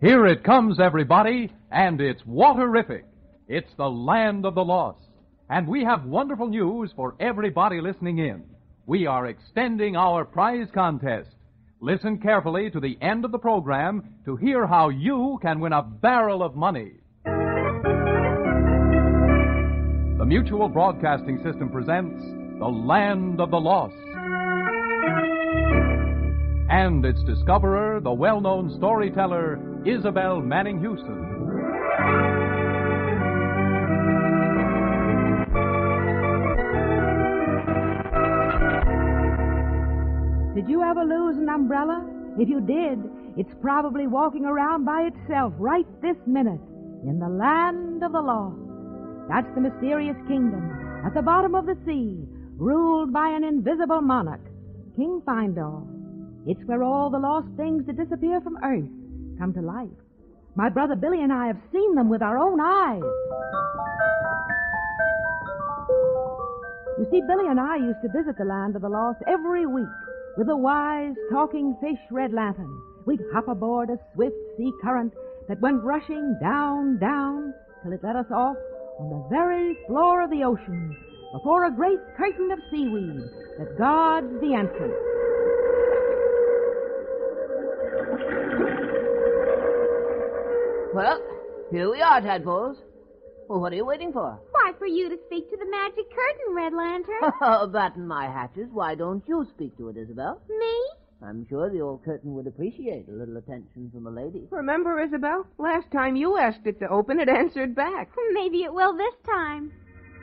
Here it comes, everybody, and it's waterific. It's the Land of the Lost. And we have wonderful news for everybody listening in. We are extending our prize contest. Listen carefully to the end of the program to hear how you can win a barrel of money. The Mutual Broadcasting System presents The Land of the Lost. And its discoverer, the well-known storyteller, Isabel Manning Houston. Did you ever lose an umbrella? If you did, it's probably walking around by itself right this minute in the Land of the Lost. That's the mysterious kingdom at the bottom of the sea, ruled by an invisible monarch, King Findall. It's where all the lost things that disappear from Earth come to life. My brother Billy and I have seen them with our own eyes. You see, Billy and I used to visit the Land of the Lost every week with the wise, talking fish Red Lantern. We'd hop aboard a swift sea current that went rushing down, down, till it let us off on the very floor of the ocean before a great curtain of seaweed that guards the entrance. Well, here we are, Tadpoles. Well, what are you waiting for? Why, for you to speak to the magic curtain, Red Lantern. Oh, batten my hatches. Why don't you speak to it, Isabel? Me? I'm sure the old curtain would appreciate a little attention from a lady. Remember, Isabel? Last time you asked it to open, it answered back. Maybe it will this time.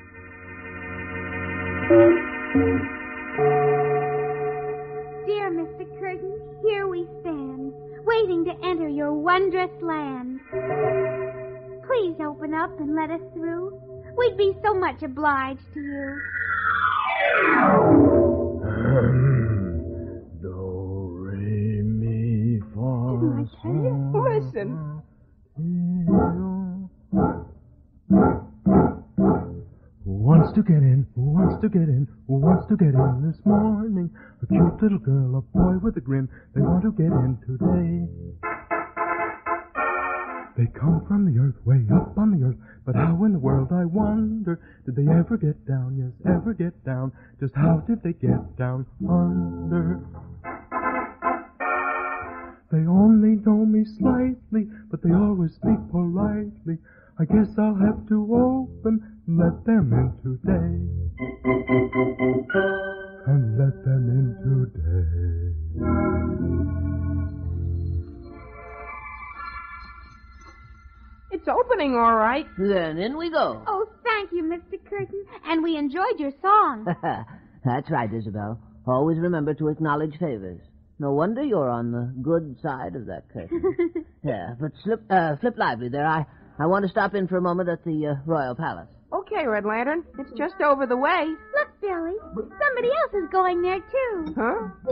Dear Mr. Curtain, here we stand, waiting to enter your wondrous land. Please open up and let us through. We'd be so much obliged to you. Do, re, mi, fa, Didn't I tell you? Listen. Who wants to get in? Who wants to get in? Who wants to get in this morning? A cute little girl, a boy with a grin. They want to get in today. They come from the earth, way up on the earth. But how in the world, I wonder, did they ever get down? Yes, ever get down? Just how did they get down under? They only know me slightly, but they always speak politely. I guess I'll have to open and let them in today. And let them in today. It's opening all right. Then in we go. Oh, thank you, Mr. Curtain. And we enjoyed your song. That's right, Isabel. Always remember to acknowledge favors. No wonder you're on the good side of that curtain. Yeah, but flip lively there. I want to stop in for a moment at the Royal Palace. Okay, Red Lantern. It's just over the way. Look, Billy. Somebody else is going there, too. Huh?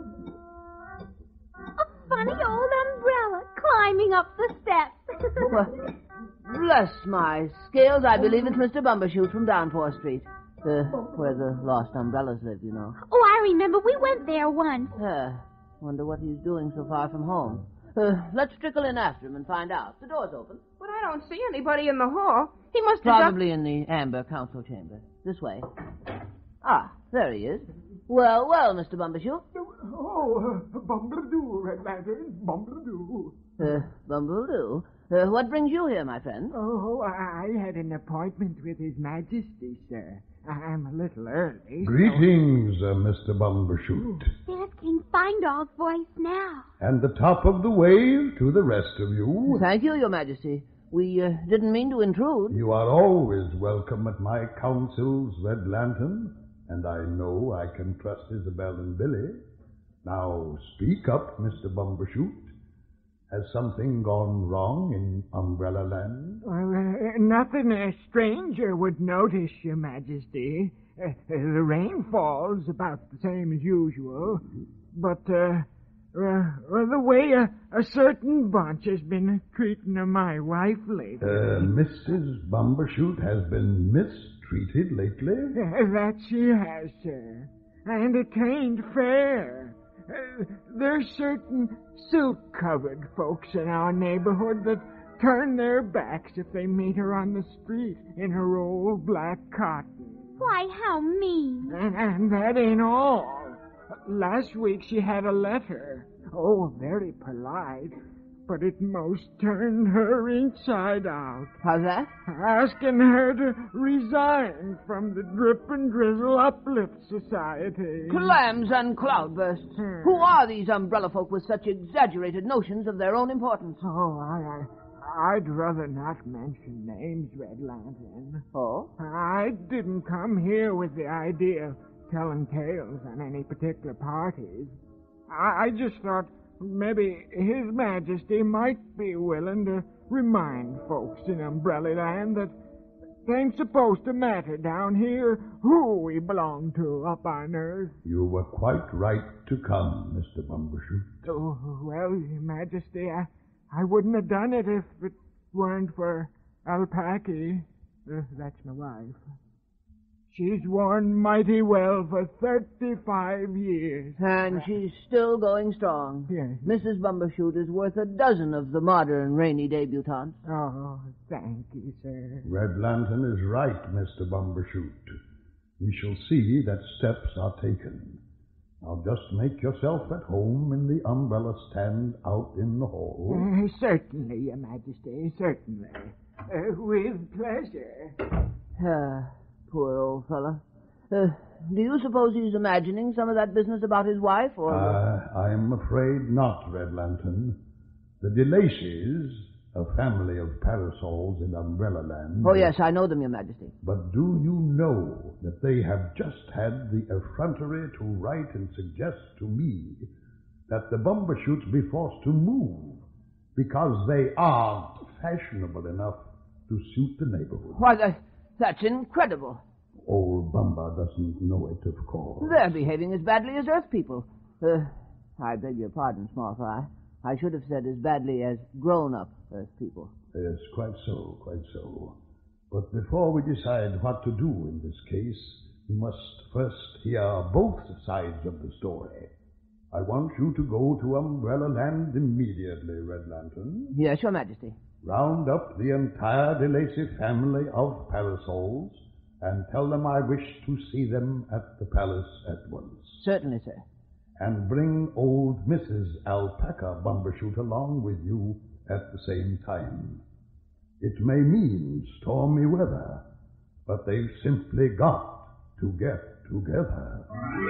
A funny old umbrella climbing up the steps. Well, bless my scales, I believe it's Mr. Bumbershoot from Downpour Street. Where the lost umbrellas live, you know. Oh, I remember. We went there once. Wonder what he's doing so far from home. Let's trickle in after him and find out. The door's open. But I don't see anybody in the hall. He must have Probably in the Amber Council Chamber. This way. Ah, there he is. Well, Mr. Bumbershoot. Oh, bumble-doo, Red Lantern, bumble-doo. Bumble-doo. What brings you here, my friend? Oh, I had an appointment with His Majesty, sir. I'm a little early. Greetings, Mr. Bumbershoot. There's King Findall's voice now. And the top of the wave to the rest of you. Thank you, Your Majesty. We didn't mean to intrude. You are always welcome at my councils, Red Lantern. And I know I can trust Isabel and Billy. Now, speak up, Mr. Bumbershoot. Has something gone wrong in Umbrella Land? Nothing a stranger would notice, Your Majesty. The rain falls about the same as usual. But, the way a certain bunch has been treating my wife lately. Mrs. Bumbershoot has been mistreated lately? That she has, sir. I entertained fair. There's certain silk-covered folks in our neighborhood that turn their backs if they meet her on the street in her old black cotton. Why, how mean. And that ain't all. Last week she had a letter. Oh, very polite. But it most turned her inside out. How's that? Asking her to resign from the Drip and Drizzle Uplift Society. Clams and cloudbursts. Who are these umbrella folk with such exaggerated notions of their own importance? Oh, I'd rather not mention names, Red Lantern. Oh? I didn't come here with the idea of telling tales on any particular parties. I just thought maybe His Majesty might be willing to remind folks in Umbrella Land that it ain't supposed to matter down here who we belong to up on Earth. You were quite right to come, Mr. Bumbershoot. Oh, well, Your Majesty, I wouldn't have done it if it weren't for Alpaki. That's my wife. She's worn mighty well for 35 years. And she's still going strong. Yes. Mrs. Bumbershoot is worth a dozen of the modern rainy debutantes. Oh, thank you, sir. Red Lantern is right, Mr. Bumbershoot. We shall see that steps are taken. Now just make yourself at home in the umbrella stand out in the hall. Certainly, Your Majesty, certainly. With pleasure. Poor old fella. Do you suppose he's imagining some of that business about his wife, or... I'm afraid not, Red Lantern. The DeLaceys, a family of parasols in Umbrella Land... Oh, yes, I know them, Your Majesty. But do you know that they have just had the effrontery to write and suggest to me that the Bumbershoots be forced to move because they aren't fashionable enough to suit the neighborhood? Why, that's incredible. Old Bumba doesn't know it, of course. They're behaving as badly as Earth people. I beg your pardon, Small Fry. I should have said as badly as grown-up Earth people. Yes, quite so, quite so. But before we decide what to do in this case, we must first hear both sides of the story. I want you to go to Umbrella Land immediately, Red Lantern. Yes, Your Majesty. Round up the entire DeLacy family of parasols and tell them I wish to see them at the palace at once. Certainly, sir. And bring old Mrs. Alpaca Bumbershoot along with you at the same time. It may mean stormy weather, but they've simply got to get together.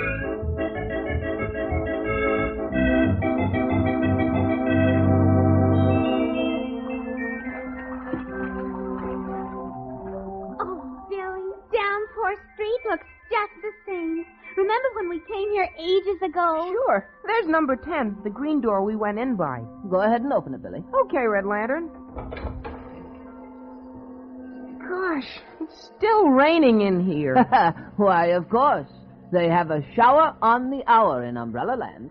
Street looks just the same. Remember when we came here ages ago? Sure. There's number 10, the green door we went in by. Go ahead and open it, Billy. Okay, Red Lantern. Gosh, it's still raining in here. Why, of course. They have a shower on the hour in Umbrella Land.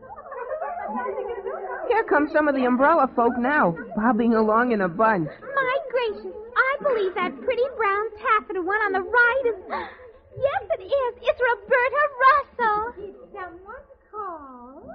Here come some of the umbrella folk now, bobbing along in a bunch. My gracious, I believe that pretty brown taffeta one on the right is... Yes, it is. It's Roberta Russell. Did someone call?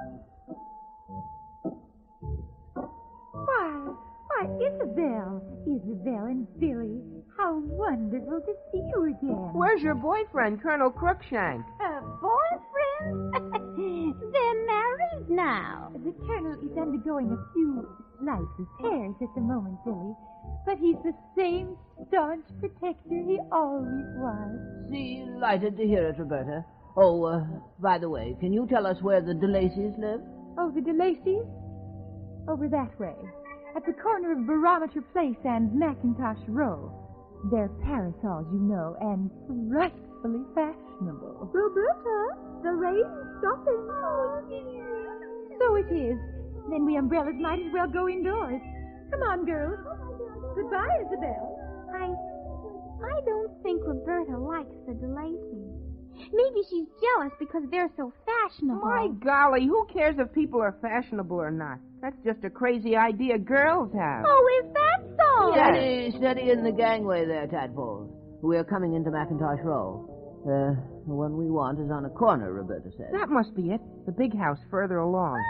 Why, Isabel and Billy, how wonderful to see you again. Where's your boyfriend, Colonel Crookshank? A boyfriend? They're married now. The Colonel is undergoing a few slight repairs at the moment, Billy. But he's the same staunch protector he always was. Delighted to hear it, Roberta. Oh, by the way, can you tell us where the DeLaceys live? Oh, the DeLaceys? Over that way. At the corner of Barometer Place and Macintosh Row. They're parasols, you know, and frightfully fashionable. Roberta, the rain's stopping. Oh, dear. So it is. Then we umbrellas might as well go indoors. Come on, girls. Goodbye, Isabel. I don't think Roberta likes the DeLaceys. Maybe she's jealous because they're so fashionable. My golly, who cares if people are fashionable or not? That's just a crazy idea girls have. Oh, is that so? Steady in the gangway there, tadpoles. We're coming into Macintosh Row. The one we want is on a corner, Roberta said. That must be it. The big house further along.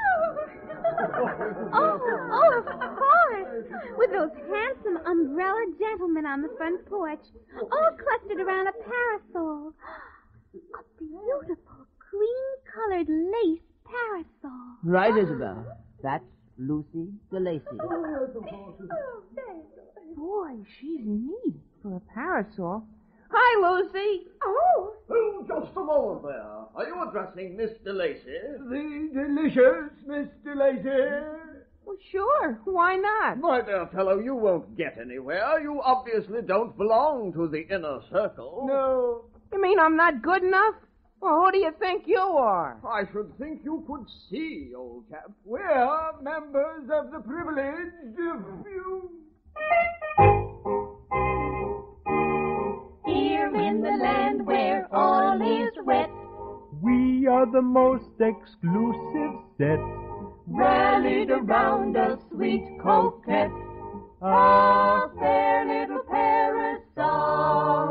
Oh, of course. With those handsome umbrella gentlemen on the front porch, all clustered around a parasol. A beautiful cream-colored lace parasol. Right, Isabel. That's Lucy DeLacy. Boy, she's neat for a parasol. Hi, Lucy. Oh. Oh, just a moment there. Are you addressing Miss DeLacy? The delicious Miss DeLacy. Well, sure. Why not? My dear fellow, you won't get anywhere. You obviously don't belong to the inner circle. No. You mean I'm not good enough? Well, who do you think you are? I should think you could see, old chap. We're members of the privileged few. Here in the land where all is wet, We are the most exclusive set. rallied around a sweet coquette, a fair little parasol.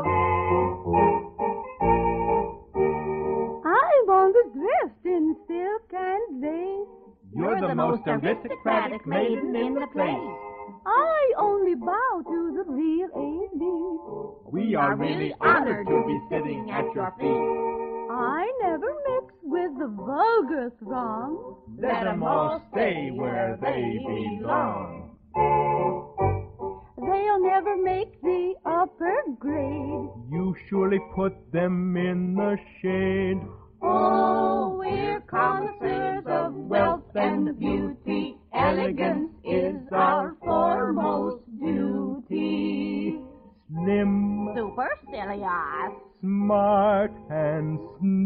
I'm always dressed in silk and lace. You're the most aristocratic maiden in the place. I only bow to the real ladies. We are really honored to be sitting at your feet. I never mix with the vulgar throng. Let them all stay where they belong. They'll never make the upper grade. You surely put them in the shade. Oh, we're connoisseurs of wealth and beauty. Elegance is our foremost duty. Slim, Supercilious. smart, and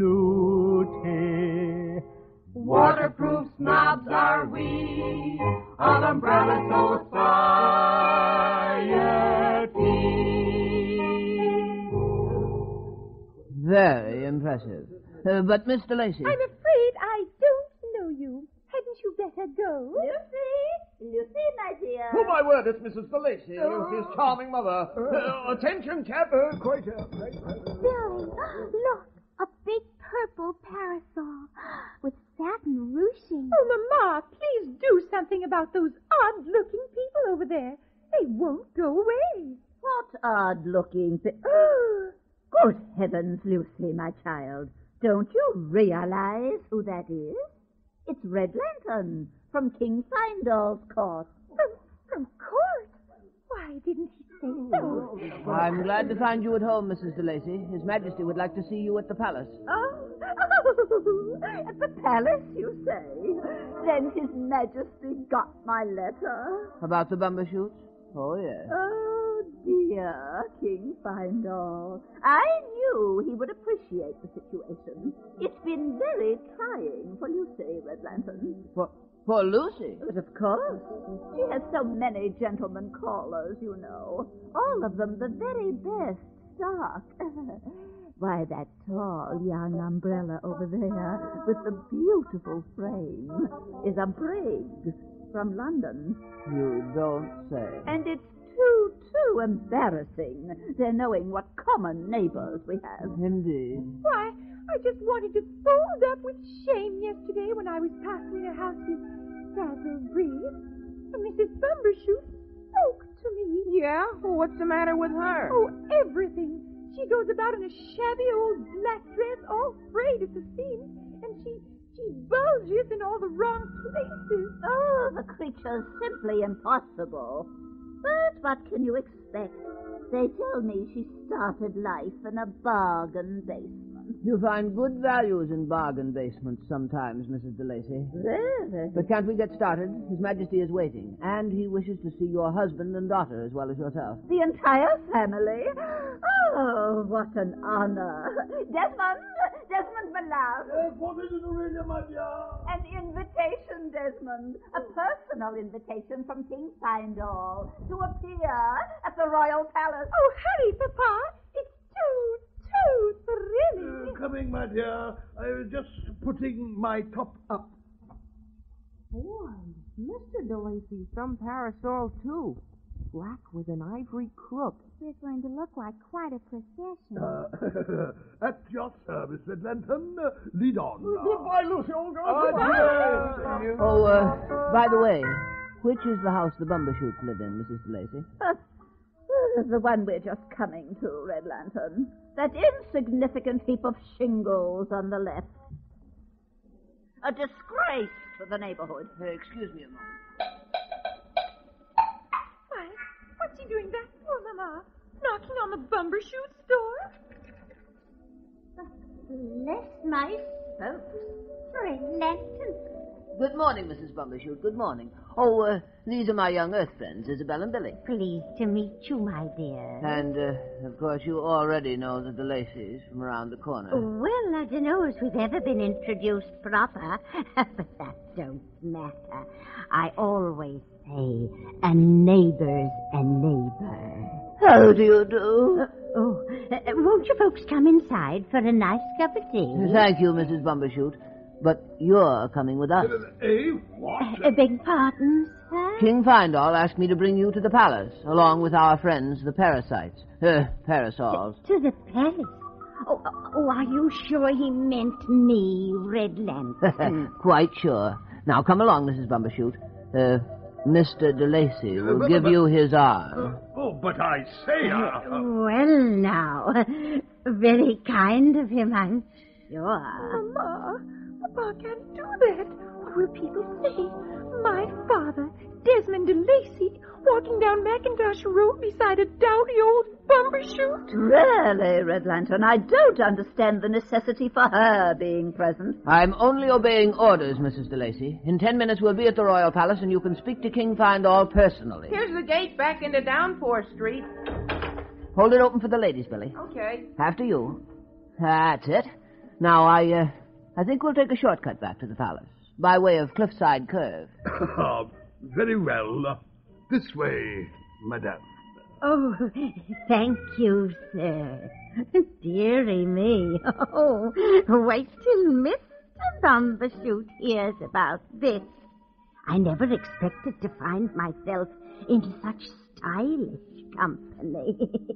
snooty. Waterproof snobs are we of Umbrella Society. Very impressive. But Miss DeLacy... I'm afraid I don't know you. Hadn't you better go? Lucy, my dear. Oh, my word, it's Mrs. DeLacy, Lucy's charming mother. Attention, chap. Quite a... Billy, look, a big purple parasol with satin ruching. Oh, Mama, please do something about those odd-looking people over there. They won't go away. What odd-looking Good heavens, Lucy, my child. Don't you realize who that is? It's Red Lantern from King Findall's court. From court? Why didn't he say so? I'm glad to find you at home, Mrs. DeLacy. His Majesty would like to see you at the palace. Oh, at the palace, you say? Then His Majesty got my letter. About the Bumbershoots? Oh, yes. Oh, dear King Findall. I knew he would appreciate the situation. It's been very trying for Lucy, Red Lantern. For Lucy? But of course. She has so many gentlemen callers, you know. All of them the very best stock. Why, that tall young umbrella over there with the beautiful frame is a brig from London. You don't say. And it's too embarrassing, their knowing what common neighbors we have. Indeed. Why, I just wanted to fold up with shame yesterday when I was passing a house with Dazzle Breeze, and Mrs. Bumbershoot spoke to me. Yeah? Well, what's the matter with her? Oh, everything. She goes about in a shabby old black dress, all frayed at the seams, and she bulges in all the wrong places. Oh, the creature's simply impossible. But what can you expect? They tell me she started life in a bargain basement. You find good values in bargain basements sometimes, Mrs. DeLacy. Really? But can't we get started? His Majesty is waiting, and he wishes to see your husband and daughter as well as yourself. The entire family? Oh, what an honor. Desmond, my love. What is it, Aurelia, my dear? An invitation, Desmond. A personal invitation from King Findall to appear at the Royal Palace. Oh, hurry, Papa. It's too thrilling. Coming, my dear. I was just putting my top up. Boy, Mr. DeLacy's some parasol, too. black with an ivory crook. We're going to look like quite a procession. At your service, Red Lantern. Lead on. Goodbye, Lucy, old girl. By the way, which is the house the Bumbershoots live in, Mrs. DeLacy? The one we're just coming to, Red Lantern. That insignificant heap of shingles on the left. A disgrace to the neighborhood. Excuse me a moment. Why, what's he doing that for, Mama? Knocking on the Bumbershoots' door? Bless my folks. Red Lantern. Good morning, Mrs. Bumbershoot. Good morning. Oh, these are my young Earth friends, Isabel and Billy. Pleased to meet you, my dear. And, of course, you already know the DeLacys from around the corner. Well, I don't know if we've ever been introduced proper, but that don't matter. I always say a neighbor's a neighbor. How do you do? Won't you folks come inside for a nice cup of tea? Thank you, Mrs. Bumbershoot. But you're coming with us. What? Beg pardon, sir? King Findall asked me to bring you to the palace, along with our friends, the parasites. Parasols. To the palace? Oh, are you sure he meant me, Red Lantern? Quite sure. Now, come along, Mrs. Bumbershoot. Mr. DeLacy will give you his arm. But I say... Well, now, very kind of him, I'm sure. Mama can't do that. What will people say? My father, Desmond DeLacy, walking down Macintosh Road beside a dowdy old Bumbershoot? Really, Red Lantern, I don't understand the necessity for her being present. I'm only obeying orders, Mrs. DeLacy. In 10 minutes we'll be at the Royal Palace and you can speak to King Findall personally. Here's the gate back into Downpour Street. Hold it open for the ladies, Billy. Okay. After you. That's it. Now, I think we'll take a shortcut back to the palace, by way of Cliffside Curve. Very well. This way, madame. Oh, thank you, sir. Dearie me. Oh, wait till Mr. Bumbershoot hears about this. I never expected to find myself in such stylish company.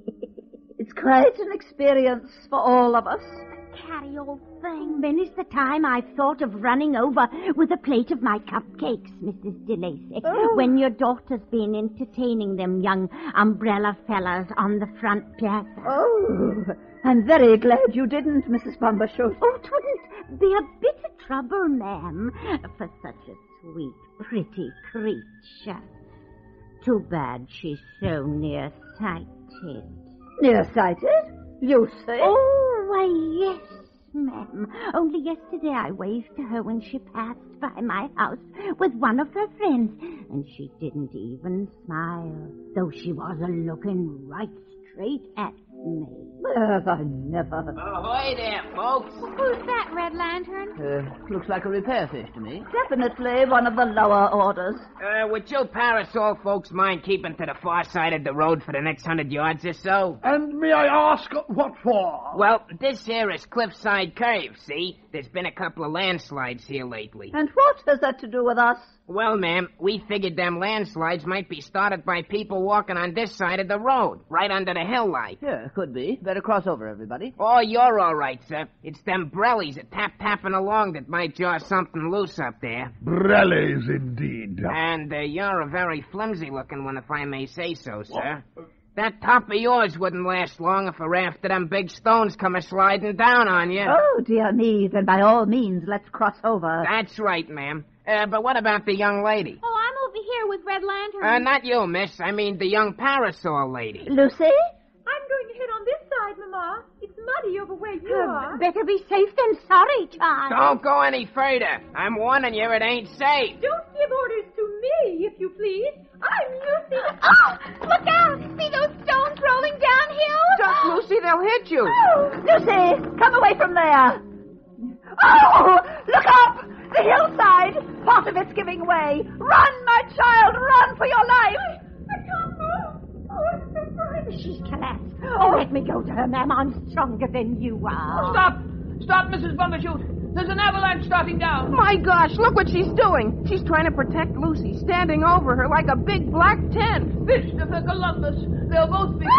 It's quite an experience for all of us. Catty old thing. Many's the time I've thought of running over with a plate of my cupcakes, Mrs. DeLacy, when your daughter's been entertaining them young umbrella fellas on the front piazza. Oh, I'm very glad you didn't, Mrs. Bumbershoot. Oh, 'twouldn't be a bit of trouble, ma'am, for such a sweet, pretty creature. Too bad she's so nearsighted. Nearsighted? You say? Oh, why, yes, ma'am. Only yesterday I waved to her when she passed by my house with one of her friends, and she didn't even smile, though she was a-looking right straight at me. I never. Ahoy there, folks. Who's that, Red Lantern? Looks like a repair fish to me. Definitely one of the lower orders. Would you parasol folks mind keeping to the far side of the road for the next 100 yards or so? And may I ask what for? Well, this here is Cliffside Curve, see? There's been a couple of landslides here lately. And what has that to do with us? Well, ma'am, we figured them landslides might be started by people walking on this side of the road, right under the hill light. Yeah, could be. Better cross over, everybody. Oh, you're all right, sir. It's them brellies that tapping along that might jar something loose up there. Brellies, indeed. And you're a very flimsy-looking one, if I may say so, sir. That top of yours wouldn't last long if a raft of them big stones come a-sliding down on you. Oh, dear me. Then by all means, let's cross over. That's right, ma'am. But what about the young lady? Oh, I'm over here with Red Lantern. Not you, miss. I mean the young parasol lady. Lucy? I'm going to head on this side, Mama. It's muddy over where you are. Better be safe than sorry, child. Don't go any further. I'm warning you, it ain't safe. Don't give orders to me, if you please. I'm Lucy. Oh, look out! See those stones rolling downhill? Duck, Lucy, they'll hit you. Oh, Lucy, come away from there. Oh, look up! The hillside! Part of it's giving way. Run, my child, run for your life! I can't move. Oh, I'm so frightened. She's collapsed. Oh, let me go to her, ma'am. I'm stronger than you are. Stop, Mrs. Bumbershoot. There's an avalanche starting down. My gosh, look what she's doing. She's trying to protect Lucy, standing over her like a big black tent. Christopher Columbus. They'll both be...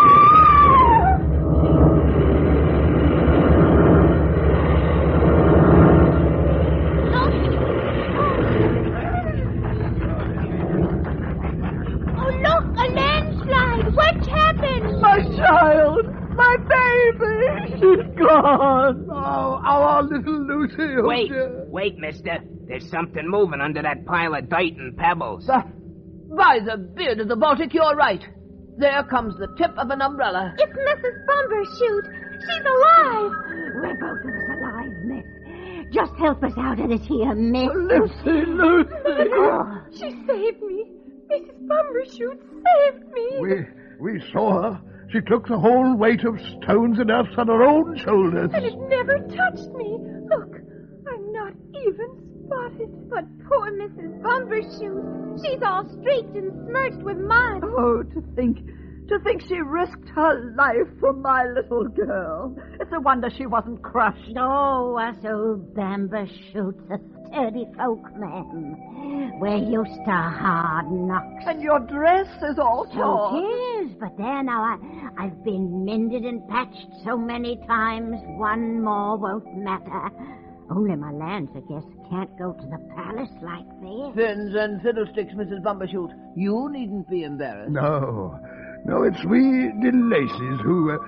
Oh, look, a landslide. What's happened? My child! My baby! She's gone! Oh, our little Lucy. Oh, Wait, dear. wait, mister. There's something moving under that pile of dirt and pebbles. By the beard of the Baltic, you're right. There comes the tip of an umbrella. It's Mrs. Bumbershoot. She's alive. We're both of us alive, miss. Just help us out of this here, miss. Lucy! Oh, She saved me. Mrs. Bumbershoot saved me. We saw her. She took the whole weight of stones and earth on her own shoulders. And it never touched me. Look, I'm not even spotted. But poor Mrs. Bumbershoot. She's all streaked and smirched with mud. Oh, to think she risked her life for my little girl. It's a wonder she wasn't crushed. oh, us old Bumbershoots are sturdy folk, ma'am. We're used to hard knocks. And your dress is all So torn. it is, but there now, I've been mended and patched so many times, one more won't matter. Only my lands, I guess, can't go to the palace like this. Fins and fiddlesticks, Mrs. Bumbershoot. You needn't be embarrassed. No, it's we de Lacys who...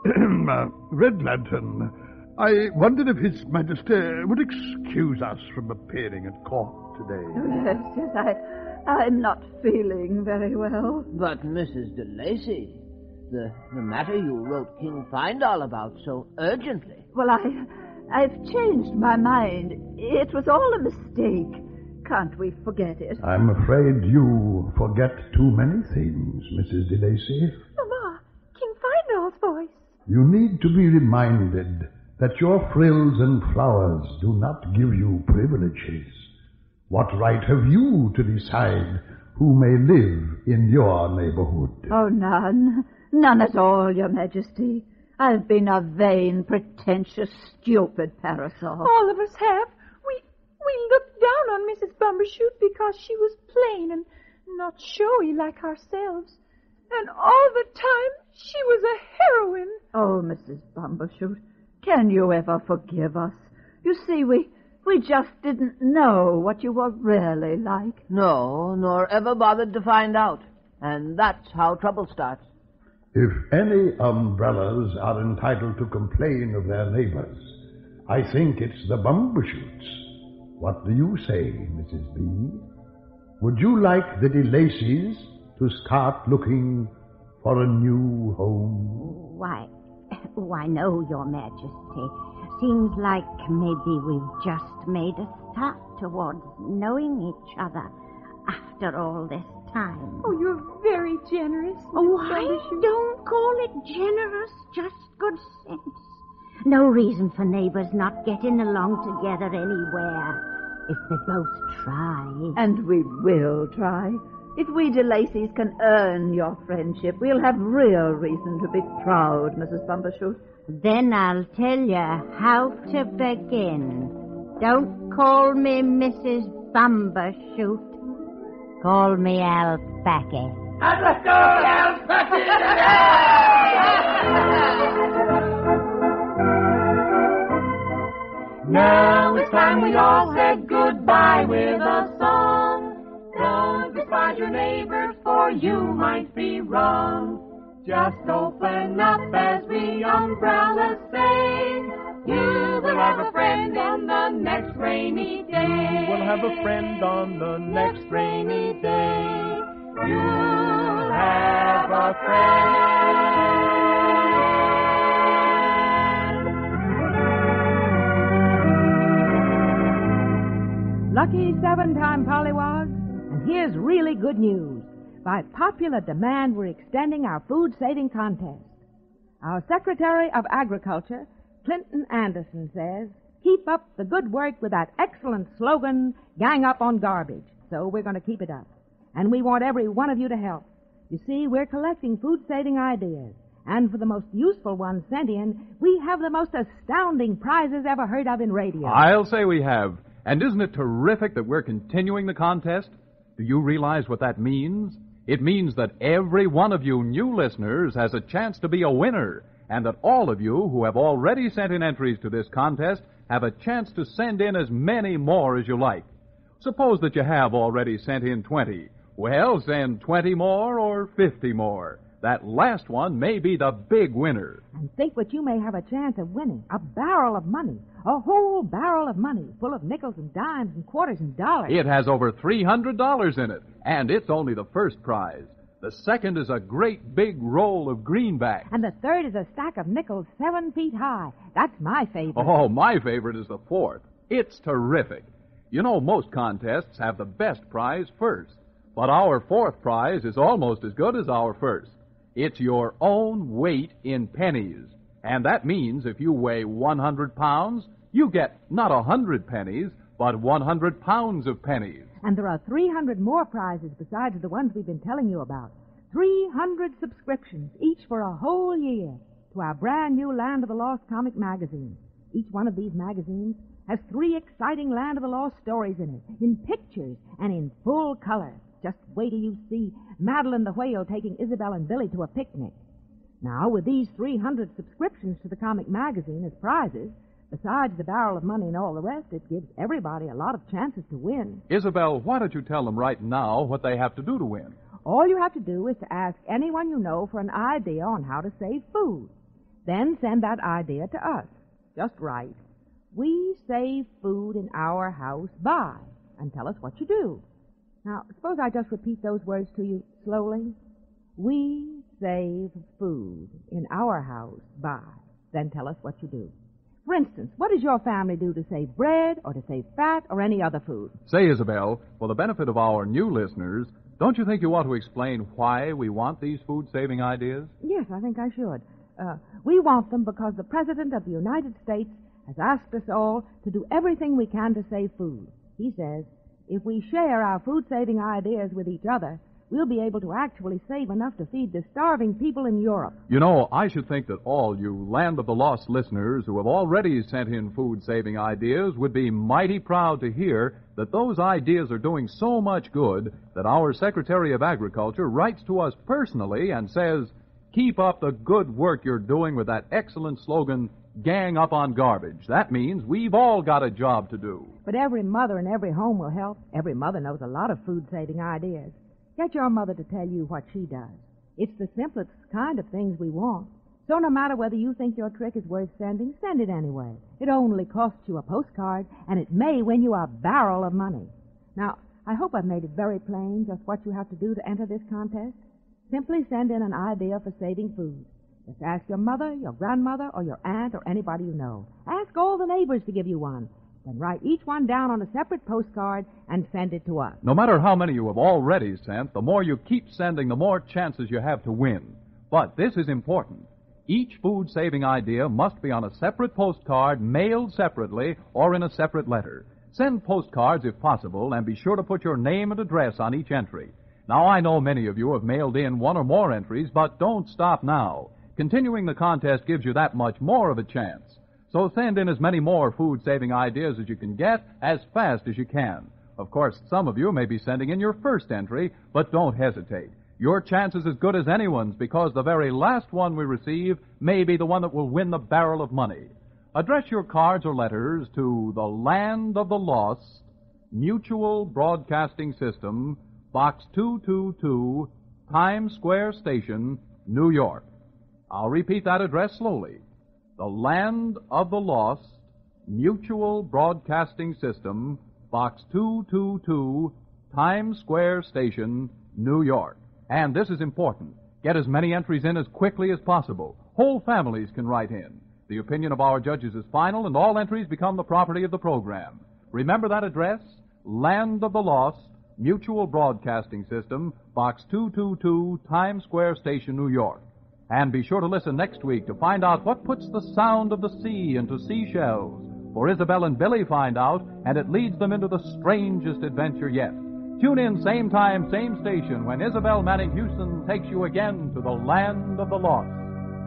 Red Lantern. I wondered if His Majesty would excuse us from appearing at court today. Yes, I'm not feeling very well. But, Mrs. de Lacy, the matter you wrote King Findall about so urgently. Well, I've changed my mind. It was all a mistake. Can't we forget it? I'm afraid you forget too many things, Mrs. de Lacy. Mama, King Findall's voice. You need to be reminded that your frills and flowers do not give you privileges. What right have you to decide who may live in your neighborhood? Oh, none. None at all, Your Majesty. I've been a vain, pretentious, stupid parasol. All of us have. We looked down on Mrs. Bumbershoot because she was plain and not showy like ourselves. And all the time, she was a heroine. Oh, Mrs. Bumbershoot, can you ever forgive us? You see, we just didn't know what you were really like. No, nor ever bothered to find out. And that's how trouble starts. If any umbrellas are entitled to complain of their neighbors, I think it's the Bumbershoots. What do you say, Mrs. B? Would you like the de Lacys to start looking for a new home? Why, no, Your Majesty. Seems like maybe we've just made a start towards knowing each other after all this time. Oh, you're very generous. Oh, I don't call it generous, just good sense. No reason for neighbors not getting along together anywhere if they both try. And we will try. If we de Lacys can earn your friendship, we'll have real reason to be proud, Mrs. Bumbershoot. Then I'll tell you how to begin. Don't call me Mrs. Bumbershoot. Call me Alpaca. And let's go, Alpaca! Now it's time we all said goodbye with a song. Don't despise your neighbors, for you might be wrong. Just open up as we umbrellas say. You will have a friend on the next rainy day. We'll have a friend on the next rainy day. You'll have a friend. Lucky 7-time pollywogs, and here's really good news. By popular demand, we're extending our food-saving contest. Our Secretary of Agriculture, Clinton Anderson, says, keep up the good work with that excellent slogan, gang up on garbage. So we're going to keep it up. And we want every one of you to help. You see, we're collecting food-saving ideas, And for the most useful ones sent in, we have the most astounding prizes ever heard of in radio. I'll say we have. And isn't it terrific that we're continuing the contest? Do you realize what that means? It means that every one of you new listeners has a chance to be a winner, and that all of you who have already sent in entries to this contest have a chance to send in as many more as you like. Suppose that you have already sent in 20. Well, send 20 more or 50 more. That last one may be the big winner. And think what you may have a chance of winning. A barrel of money. A whole barrel of money, full of nickels and dimes and quarters and dollars. It has over $300 in it, and it's only the first prize. The second is a great big roll of greenbacks. And the third is a stack of nickels 7 feet high. That's my favorite. Oh, my favorite is the fourth. It's terrific. You know, most contests have the best prize first, but our fourth prize is almost as good as our first. It's your own weight in pennies. And that means if you weigh 100 pounds, you get not 100 pennies, but 100 pounds of pennies. And there are 300 more prizes besides the ones we've been telling you about. 300 subscriptions, each for a whole year, to our brand new Land of the Lost comic magazine. Each one of these magazines has 3 exciting Land of the Lost stories in it, in pictures and in full color. Just wait till you see Madeline the Whale taking Isabel and Billy to a picnic. Now, with these 300 subscriptions to the comic magazine as prizes, besides the barrel of money and all the rest, it gives everybody a lot of chances to win. Isabel, why don't you tell them right now what they have to do to win? All you have to do is to ask anyone you know for an idea on how to save food. Then send that idea to us. Just write, "We save food in our house by," and tell us what you do. Now, suppose I just repeat those words to you slowly. We save food in our house by. Then tell us what you do. For instance, what does your family do to save bread or to save fat or any other food? Say, Isabel, for the benefit of our new listeners, don't you think you ought to explain why we want these food-saving ideas? Yes, I think I should. We want them because the President of the United States has asked us all to do everything we can to save food. He says, if we share our food-saving ideas with each other, we'll be able to actually save enough to feed the starving people in Europe. You know, I should think that all you Land of the Lost listeners who have already sent in food-saving ideas would be mighty proud to hear that those ideas are doing so much good that our Secretary of Agriculture writes to us personally and says, "Keep up the good work you're doing with that excellent slogan, gang up on garbage." That means we've all got a job to do. But every mother in every home will help. Every mother knows a lot of food-saving ideas. Get your mother to tell you what she does. It's the simplest kind of things we want. So no matter whether you think your trick is worth sending, send it anyway. It only costs you a postcard, and it may win you a barrel of money. Now, I hope I've made it very plain just what you have to do to enter this contest. Simply send in an idea for saving food. Just ask your mother, your grandmother, or your aunt, or anybody you know. Ask all the neighbors to give you one. Then write each one down on a separate postcard and send it to us. No matter how many you have already sent, the more you keep sending, the more chances you have to win. But this is important. Each food-saving idea must be on a separate postcard, mailed separately, or in a separate letter. Send postcards if possible, and be sure to put your name and address on each entry. Now, I know many of you have mailed in one or more entries, but don't stop now. Continuing the contest gives you that much more of a chance. So send in as many more food-saving ideas as you can get as fast as you can. Of course, some of you may be sending in your first entry, but don't hesitate. Your chance is as good as anyone's because the very last one we receive may be the one that will win the barrel of money. Address your cards or letters to the Land of the Lost, Mutual Broadcasting System, Box 222, Times Square Station, New York. I'll repeat that address slowly. The Land of the Lost, Mutual Broadcasting System, Box 222, Times Square Station, New York. And this is important. Get as many entries in as quickly as possible. Whole families can write in. The opinion of our judges is final, and all entries become the property of the program. Remember that address? Land of the Lost, Mutual Broadcasting System, Box 222, Times Square Station, New York. And be sure to listen next week to find out what puts the sound of the sea into seashells. For Isabel and Billy find out, and it leads them into the strangest adventure yet. Tune in same time, same station, when Isabel Manning Houston takes you again to the Land of the Lost.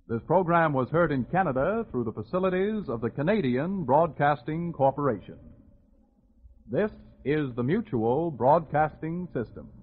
This program was heard in Canada through the facilities of the Canadian Broadcasting Corporation. This is the Mutual Broadcasting System.